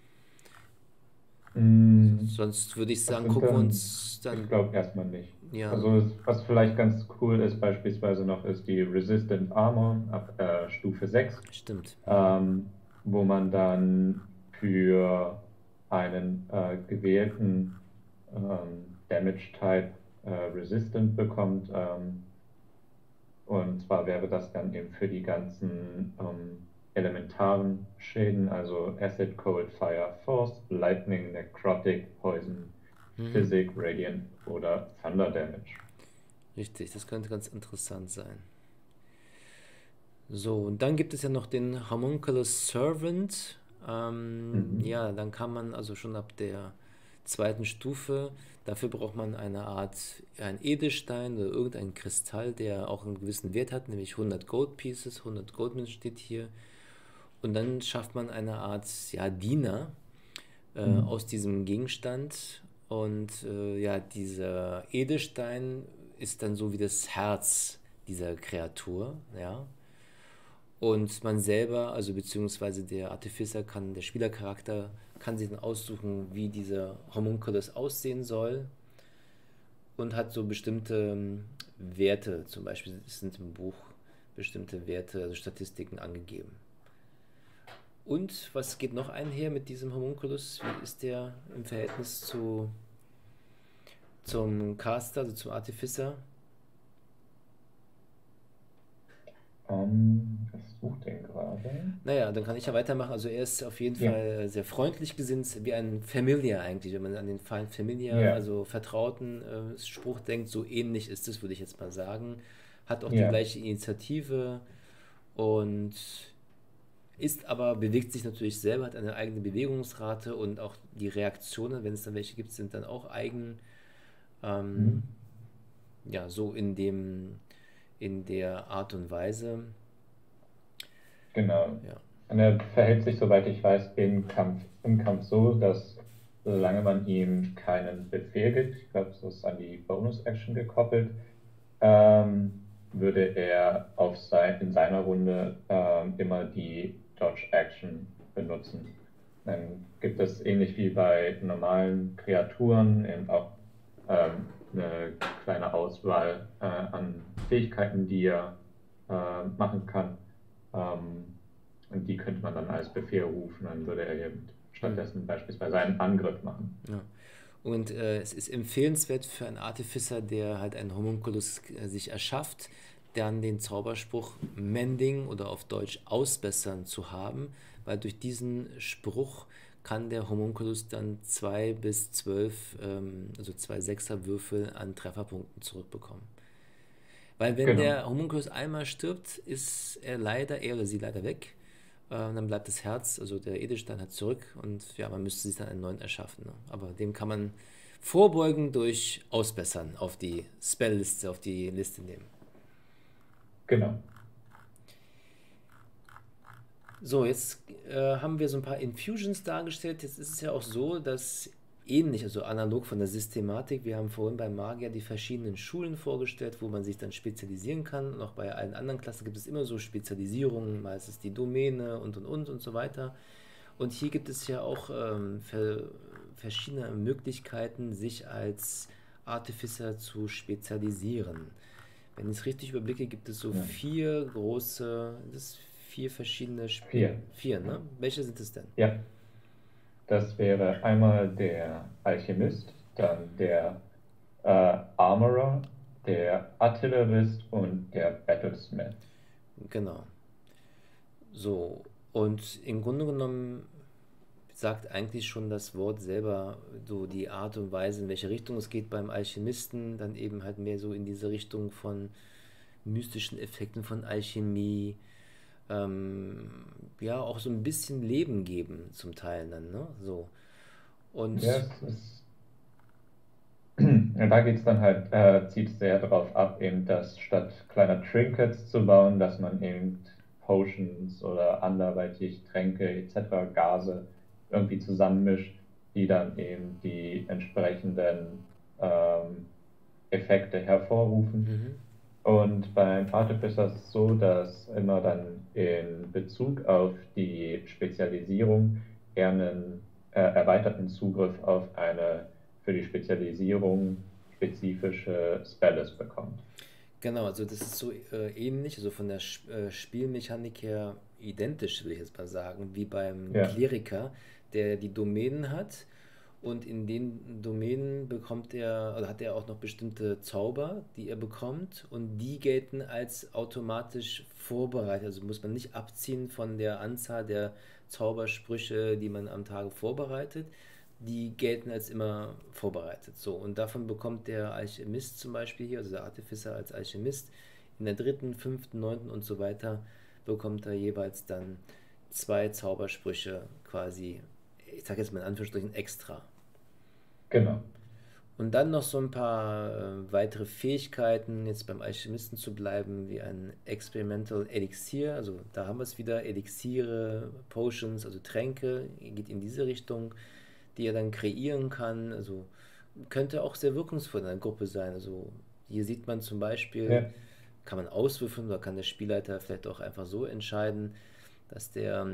Mm, Sonst würde ich Was sagen, sind gucken wir dann? uns Ich dann, glaube erstmal nicht. ja, Also was vielleicht ganz cool ist, beispielsweise noch, ist die Resistant Armor ab Stufe 6, stimmt. ähm, wo man dann für einen gewählten Damage-Type Resistant bekommt. Und zwar wäre das dann eben für die ganzen elementaren Schäden, also Acid, Cold, Fire, Force, Lightning, Necrotic, Poison, Physic, Radiant oder Thunder Damage. Richtig, das könnte ganz interessant sein. So, und dann gibt es ja noch den Homunculus Servant. Mhm. Ja, dann kann man also schon ab der zweiten Stufe, dafür braucht man eine Art, ein Edelstein oder irgendein Kristall, der auch einen gewissen Wert hat, nämlich 100 Gold Pieces, 100 Goldmünzen steht hier. Und dann schafft man eine Art, ja, Diener Mhm. aus diesem Gegenstand. Und ja, dieser Edelstein ist dann so wie das Herz dieser Kreatur, ja. Und man selber, also beziehungsweise der Artificer kann, der Spielercharakter kann sich dann aussuchen, wie dieser Homunculus aussehen soll und hat so bestimmte Werte, zum Beispiel sind im Buch bestimmte Werte, also Statistiken angegeben. Und was geht noch einher mit diesem Homunculus? Wie ist der im Verhältnis zum Caster, also zum Artificer? Ich suche den gerade. Naja, dann kann ich ja weitermachen. Also er ist auf jeden Ja, Fall sehr freundlich gesinnt, wie ein Familiar eigentlich. Wenn man an den Fall Familiar, ja, also vertrauten Spruch denkt, so ähnlich ist es, würde ich jetzt mal sagen. Hat auch die ja. gleiche Initiative und ist aber, bewegt sich natürlich selber, hat eine eigene Bewegungsrate und auch die Reaktionen, wenn es dann welche gibt, sind dann auch eigen. Ähm, Mhm. ja, so in der Art und Weise. Genau. Ja. Und er verhält sich, soweit ich weiß, im Kampf so, dass solange man ihm keinen Befehl gibt, ich glaube, das ist an die Bonus-Action gekoppelt, würde er in seiner Runde immer die Dodge-Action benutzen. Dann gibt es ähnlich wie bei normalen Kreaturen eben auch eine kleine Auswahl an Fähigkeiten, die er machen kann. Und die könnte man dann als Befehl rufen, dann würde er eben stattdessen beispielsweise einen Angriff machen. Ja. Und es ist empfehlenswert für einen Artificer, der halt einen Homunculus sich erschafft, dann den Zauberspruch Mending oder auf Deutsch Ausbessern zu haben, weil durch diesen Spruch kann der Homunculus dann 2 bis 12, also 2 Sechser-Würfel an Trefferpunkten zurückbekommen. Weil wenn Genau, der Homunculus einmal stirbt, ist er oder sie leider weg. Dann bleibt das Herz, also der Edelstein hat zurück und ja, man müsste sich dann einen neuen erschaffen. Ne? Aber dem kann man vorbeugen durch Ausbessern auf die Spellliste, auf die Liste nehmen. genau. So, jetzt haben wir so ein paar Infusions dargestellt. Jetzt ist es ja auch so, dass ähnlich, also analog von der Systematik, wir haben vorhin beim Magier die verschiedenen Schulen vorgestellt, wo man sich dann spezialisieren kann. Und auch bei allen anderen Klassen gibt es immer so Spezialisierungen, meistens die Domäne und so weiter. Und hier gibt es ja auch verschiedene Möglichkeiten, sich als Artificer zu spezialisieren. Wenn ich es richtig überblicke, gibt es so Ja. vier große, vier verschiedene, 4. vier, ne? Welche sind es denn? Ja, das wäre einmal der Alchemist, dann der Armorer, der Artillerist und der Battlesmith. Genau. So, und im Grunde genommen sagt eigentlich schon das Wort selber so die Art und Weise, in welche Richtung es geht beim Alchemisten, dann eben halt mehr so in diese Richtung von mystischen Effekten von Alchemie, ähm, ja, auch so ein bisschen Leben geben zum Teil dann, ne? So. Ja, Und es ist, ja, da geht es dann halt, zieht sehr darauf ab, eben, dass statt kleiner Trinkets zu bauen, dass man eben Potions oder anderweitig Tränke etc., Gase irgendwie zusammenmischt, die dann eben die entsprechenden Effekte hervorrufen. mhm, Und beim Artificer ist es so, dass immer dann in Bezug auf die Spezialisierung er einen erweiterten Zugriff auf eine für die Spezialisierung spezifische Spelllist bekommt. genau, also das ist so ähnlich, also von der Spielmechanik her identisch, will ich jetzt mal sagen, wie beim Ja, Kleriker, der die Domänen hat. Und in den Domänen bekommt er, oder hat er auch noch bestimmte Zauber, die er bekommt. Und die gelten als automatisch vorbereitet. Also muss man nicht abziehen von der Anzahl der Zaubersprüche, die man am Tage vorbereitet. Die gelten als immer vorbereitet. So, und davon bekommt der Alchemist zum Beispiel hier, also der Artificer als Alchemist, in der dritten, fünften, neunten und so weiter bekommt er jeweils dann 2 Zaubersprüche quasi, ich sage jetzt mal in Anführungsstrichen, extra. genau. Und dann noch so ein paar weitere Fähigkeiten, jetzt beim Alchemisten zu bleiben, wie ein Experimental Elixier. Also da haben wir es wieder, Elixiere, Potions, also Tränke, geht in diese Richtung, die er dann kreieren kann. Also könnte auch sehr wirkungsvoll in einer Gruppe sein. Also hier sieht man zum Beispiel, Ja, kann man auswürfeln oder kann der Spielleiter vielleicht auch einfach so entscheiden, dass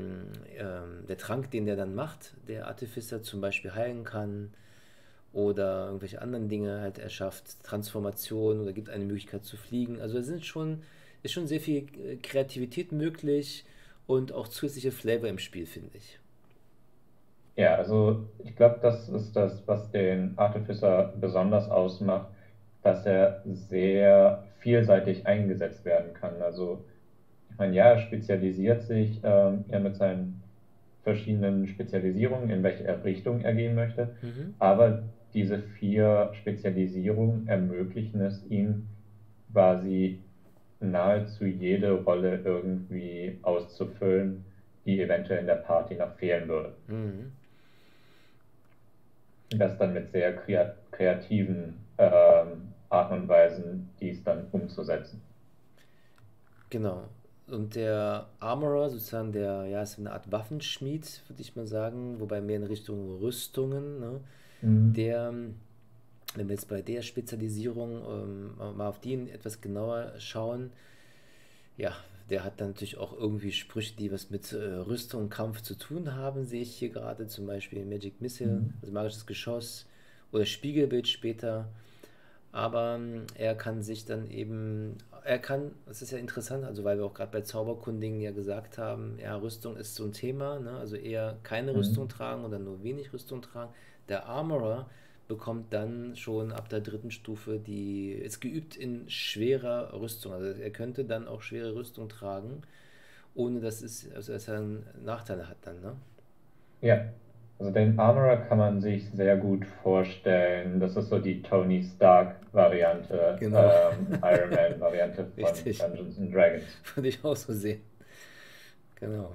der Trank, den der dann macht, der Artificer zum Beispiel heilen kann oder irgendwelche anderen Dinge halt erschafft, Transformation oder gibt eine Möglichkeit zu fliegen. Also ist schon sehr viel Kreativität möglich und auch zusätzliche Flavor im Spiel, finde ich. ja, also ich glaube, das ist das, was den Artificer besonders ausmacht, dass er sehr vielseitig eingesetzt werden kann. Also ich meine, ja, er spezialisiert sich ja mit seinen verschiedenen Spezialisierungen, in welche Richtung er gehen möchte. Mhm. Aber diese 4 Spezialisierungen ermöglichen es ihm, quasi nahezu jede Rolle irgendwie auszufüllen, die eventuell in der Party noch fehlen würde. Mhm. Das dann mit sehr kreativen Arten und Weisen, dies dann umzusetzen. Genau. Und der Armorer, sozusagen der, ja, ist eine Art Waffenschmied, würde ich mal sagen, wobei mehr in Richtung Rüstungen, ne? Mhm. Der, wenn wir jetzt bei der Spezialisierung mal auf die etwas genauer schauen, ja, der hat dann natürlich auch irgendwie Sprüche, die was mit Rüstung und Kampf zu tun haben, sehe ich hier gerade, zum Beispiel Magic Missile, Mhm. also magisches Geschoss oder Spiegelbild später. Aber er kann sich dann eben, das ist ja interessant, also weil wir auch gerade bei Zauberkundigen ja gesagt haben, ja, Rüstung ist so ein Thema, ne? Also eher keine Rüstung Mhm. tragen oder nur wenig Rüstung tragen. Der Armorer bekommt dann schon ab der dritten Stufe ist geübt in schwerer Rüstung. Also er könnte dann auch schwere Rüstung tragen, ohne dass er einen Nachteil hat dann, ne? Ja, also den Armorer kann man sich sehr gut vorstellen. Das ist so die Tony Stark-Variante, Genau, Iron Man-Variante von richtig. Dungeons and Dragons. Würde ich auch so sehen. Genau.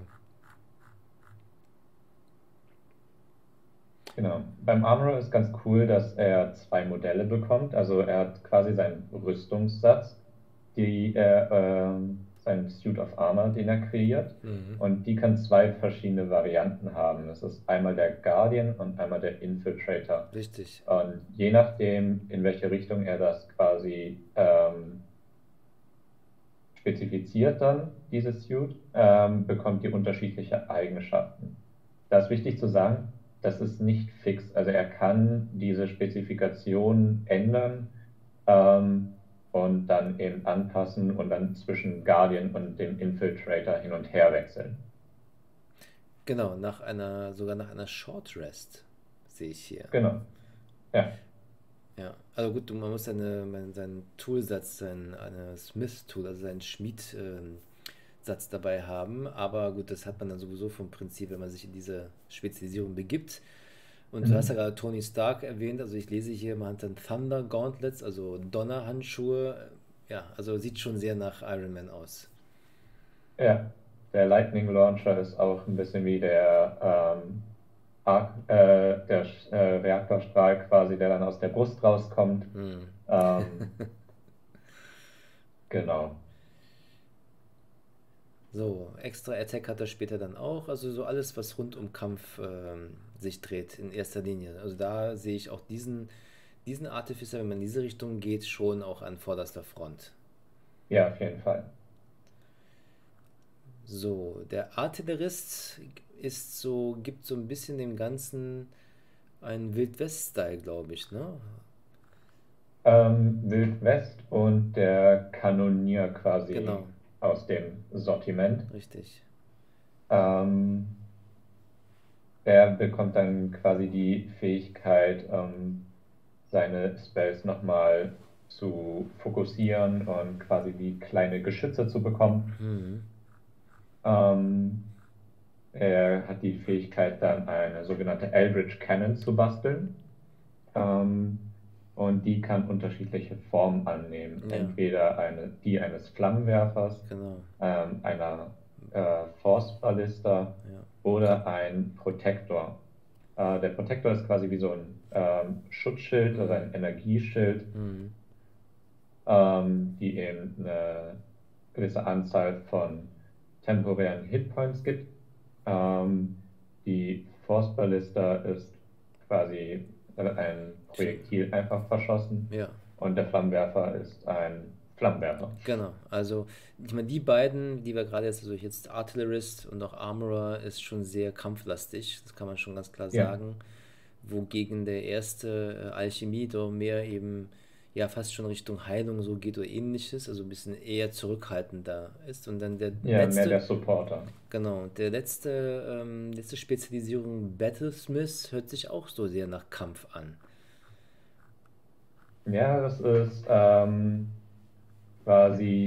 Genau. Beim Armorer ist ganz cool, dass er zwei Modelle bekommt. Also er hat quasi seinen Rüstungssatz, seinen Suit of Armor, den er kreiert. Mhm. Und die kann zwei verschiedene Varianten haben. Das ist einmal der Guardian und einmal der Infiltrator. Richtig. Und je nachdem, in welche Richtung er das quasi spezifiziert dann, dieses Suit, bekommt die unterschiedliche Eigenschaften. Da ist wichtig zu sagen, das ist nicht fix. Also er kann diese Spezifikation ändern ähm, und dann eben anpassen und dann zwischen Guardian und dem Infiltrator hin und her wechseln. Genau, sogar nach einer Short Rest sehe ich hier. Genau. Ja. Ja, also gut, man muss seinen Toolsatz, eine Smith-Tool, also seinen Schmied-Satz dabei haben. Aber gut, das hat man dann sowieso vom Prinzip, wenn man sich in diese Spezialisierung begibt. Und du hast ja Mhm. gerade Tony Stark erwähnt, also ich lese hier, man hat dann Thunder Gauntlets, also Donnerhandschuhe. Ja, also sieht schon sehr nach Iron Man aus. Ja. Der Lightning Launcher ist auch ein bisschen wie der Reaktorstrahl quasi, der dann aus der Brust rauskommt. Hm. Ähm, genau. So, extra Attack hat er später dann auch. Also so alles, was rund um Kampf sich dreht in erster Linie. Also da sehe ich auch diesen Artificer, wenn man in diese Richtung geht, schon auch an vorderster Front. Ja, auf jeden Fall. So, der Artillerist gibt so ein bisschen dem Ganzen einen Wild-West-Style, glaube ich, ne? Wild West und der Kanonier quasi Genau, aus dem Sortiment. richtig. Ähm, Der bekommt dann quasi die Fähigkeit, seine Spells nochmal zu fokussieren und quasi wie kleine Geschütze zu bekommen. Hm, Ähm, Er hat die Fähigkeit, dann eine sogenannte Eldritch Cannon zu basteln. Ähm, und die kann unterschiedliche Formen annehmen. ja, Entweder die eines Flammenwerfers, genau. einer Force Ballista Ja. Kann, oder ein Protektor. Der Protektor ist quasi wie so ein Schutzschild oder hm, ein Energieschild, hm, die eben eine gewisse Anzahl von temporären Hitpoints gibt. Ähm, Die Force Ballista ist quasi ein schön. Projektil einfach verschossen Ja. und der Flammenwerfer ist ein Flammenwerfer. Genau, also ich meine, die beiden, die wir gerade also jetzt Artillerist und auch Armorer, ist schon sehr kampflastig, das kann man schon ganz klar Ja, sagen. Wogegen der erste Alchemie doch mehr eben ja fast schon Richtung Heilung so geht oder ähnliches, also ein bisschen eher zurückhaltender ist. Und dann der ja, mehr letzte, der Supporter. genau, letzte Spezialisierung Battlesmith hört sich auch so sehr nach Kampf an. Ja, das ist quasi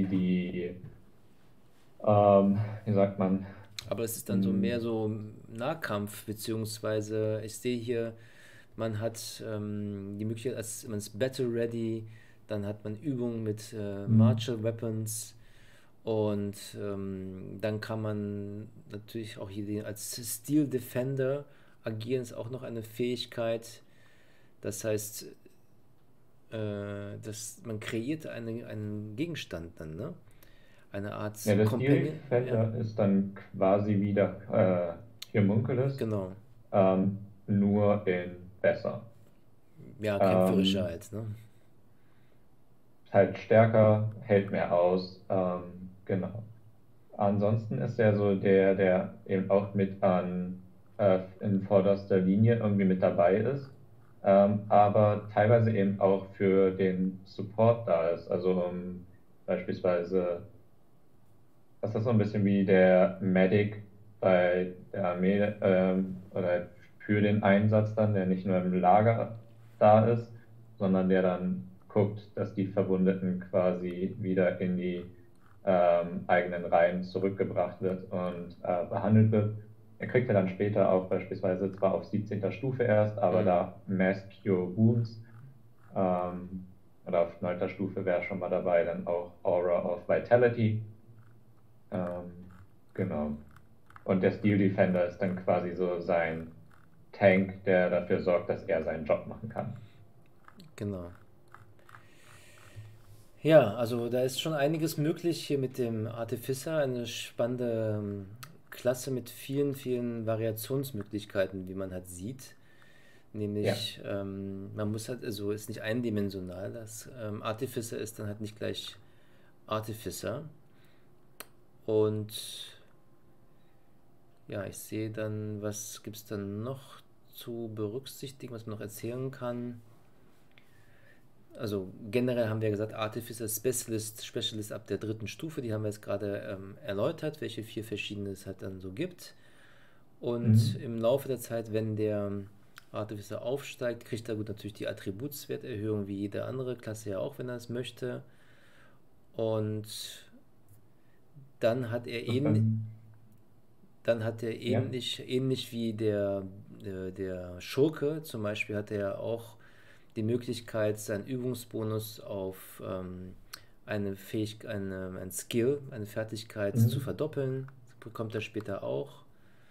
wie sagt man, Aber es ist dann so mehr hm, so Nahkampf, beziehungsweise ich sehe hier, man hat die Möglichkeit, als man ist Battle Ready, dann hat man Übungen mit hm, Martial Weapons und dann kann man natürlich auch hier als Steel Defender agieren, ist auch noch eine Fähigkeit. Das heißt, man kreiert einen Gegenstand dann, ne? Eine Art Ja, der Steel Companion, ja, Defender ist dann quasi wieder Homunculus, genau. nur in besser. Ja, kämpferischer Ähm, halt, ne? Ist halt stärker, hält mehr aus, genau. Ansonsten ist er so der eben auch mit in vorderster Linie irgendwie mit dabei ist, aber teilweise eben auch für den Support da ist. Also beispielsweise, das ist so ein bisschen wie der Medic bei der Armee oder für den Einsatz dann, der nicht nur im Lager da ist, sondern der dann guckt, dass die Verwundeten quasi wieder in die eigenen Reihen zurückgebracht wird und behandelt wird. Er kriegt ja dann später auch beispielsweise zwar auf 17. Stufe erst, aber Mhm. da Mass Cure Wounds oder auf 9. Stufe wäre schon mal dabei, dann auch Aura of Vitality. Ähm, genau. Und der Steel Defender ist dann quasi so sein Tank, der dafür sorgt, dass er seinen Job machen kann. Genau. Ja, also da ist schon einiges möglich hier mit dem Artificer, eine spannende Klasse mit vielen, vielen Variationsmöglichkeiten, wie man halt sieht. Ja, Nämlich, man muss halt, also ist nicht eindimensional. Das Artificer ist dann halt nicht gleich Artificer. Und ja, ich sehe dann, was gibt es dann noch zu berücksichtigen, was man noch erzählen kann. Also generell haben wir gesagt, Artificer Specialist ab der 3. Stufe, die haben wir jetzt gerade erläutert, welche 4 verschiedene es halt dann so gibt. Und mhm. im Laufe der Zeit, wenn der Artificer aufsteigt, kriegt er gut natürlich die Attributswerterhöhung wie jede andere Klasse ja auch, wenn er es möchte. Und dann hat er Das ist ähnlich, dann, dann hat er ja. ähnlich wie der Schurke zum Beispiel, hat er ja auch die Möglichkeit, seinen Übungsbonus auf ein Skill, eine Fertigkeit zu Mhm. verdoppeln. Das bekommt er später auch.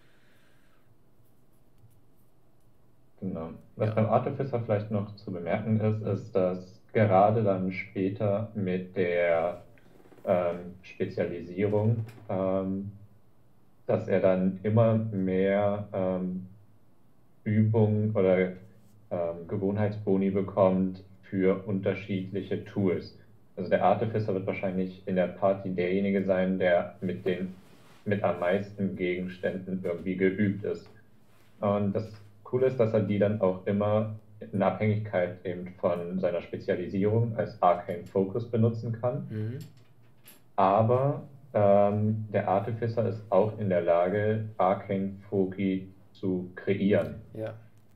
Genau. Was Ja. beim Artificer vielleicht noch zu bemerken ist, dass gerade dann später mit der Spezialisierung, dass er dann immer mehr Übungen oder Gewohnheitsboni bekommt für unterschiedliche Tools. Also der Artificer wird wahrscheinlich in der Party derjenige sein, der mit am meisten Gegenständen irgendwie geübt ist. Und das Coole ist, dass er die dann auch immer in Abhängigkeit eben von seiner Spezialisierung als Arcane Focus benutzen kann. Mhm. Aber der Artificer ist auch in der Lage, Arcane Foci zu kreieren. Ja.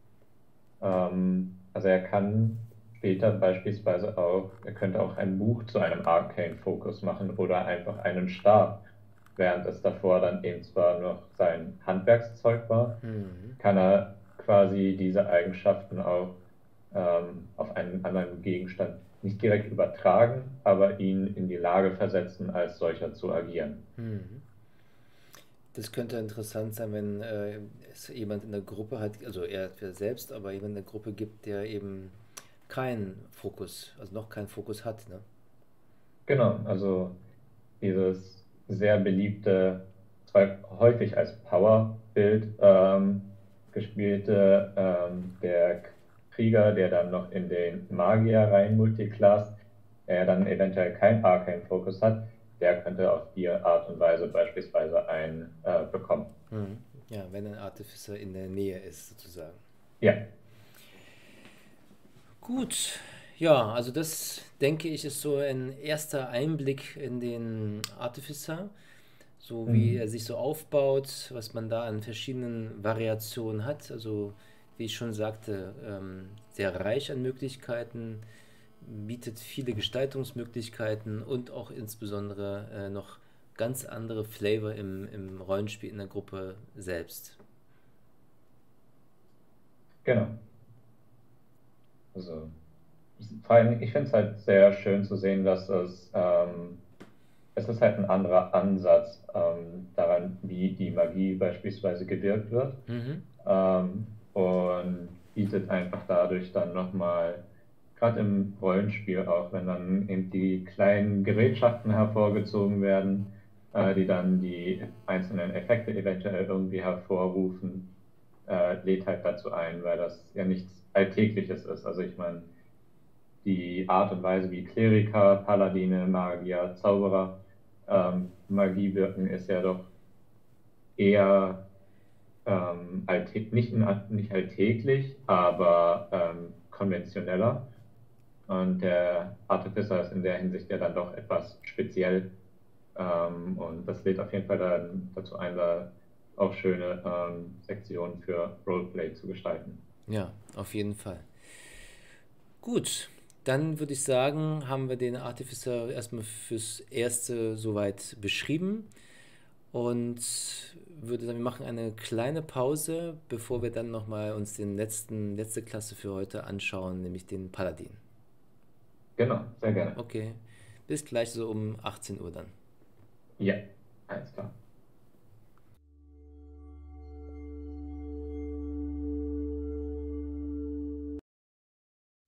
Also er kann später beispielsweise auch, er könnte auch ein Buch zu einem Arcane Focus machen oder einfach einen Stab, während es davor dann eben zwar noch sein Handwerkszeug war, Mhm. kann er quasi diese Eigenschaften auch auf einen anderen Gegenstand nicht direkt übertragen, aber ihn in die Lage versetzen, als solcher zu agieren. Mhm. Das könnte interessant sein, wenn es jemand in der Gruppe hat, also er selbst, aber jemand in der Gruppe gibt, der eben keinen Fokus, also noch keinen Fokus hat, ne? Genau, also dieses sehr beliebte, zwar häufig als Power-Bild gespielte, der Krieger, der dann noch in den Magier rein multiclass, der dann eventuell kein Arcane-Fokus hat, der könnte auf die Art und Weise beispielsweise einen bekommen. Mhm. Ja, wenn ein Artificer in der Nähe ist, sozusagen. Ja. Gut, ja, also das denke ich ist so ein erster Einblick in den Artificer, so wie er Mhm. sich so aufbaut, was man da an verschiedenen Variationen hat. Also wie ich schon sagte, sehr reich an Möglichkeiten, bietet viele Gestaltungsmöglichkeiten und auch insbesondere noch ganz andere Flavor im Rollenspiel in der Gruppe selbst. Genau. Also vor allem, ich finde es halt sehr schön zu sehen, dass es ist halt ein anderer Ansatz daran, wie die Magie beispielsweise gewirkt wird, Mhm. und bietet einfach dadurch dann nochmal gerade im Rollenspiel auch, wenn dann eben die kleinen Gerätschaften hervorgezogen werden, die dann die einzelnen Effekte eventuell irgendwie hervorrufen, lädt halt dazu ein, weil das ja nichts Alltägliches ist. Also ich meine, die Art und Weise, wie Kleriker, Paladine, Magier, Zauberer Magie wirken, ist ja doch eher nicht alltäglich, aber konventioneller. Und der Artificer ist in der Hinsicht ja dann doch etwas speziell. Und das lädt auf jeden Fall dann dazu ein, da auch schöne Sektionen für Roleplay zu gestalten. Ja, auf jeden Fall. Gut, dann würde ich sagen, haben wir den Artificer erstmal fürs Erste soweit beschrieben und würde sagen, wir machen eine kleine Pause, bevor wir dann nochmal uns den letzte Klasse für heute anschauen, nämlich den Paladin. Genau, sehr gerne. Okay, bis gleich so um 18 Uhr dann. Ja, alles klar.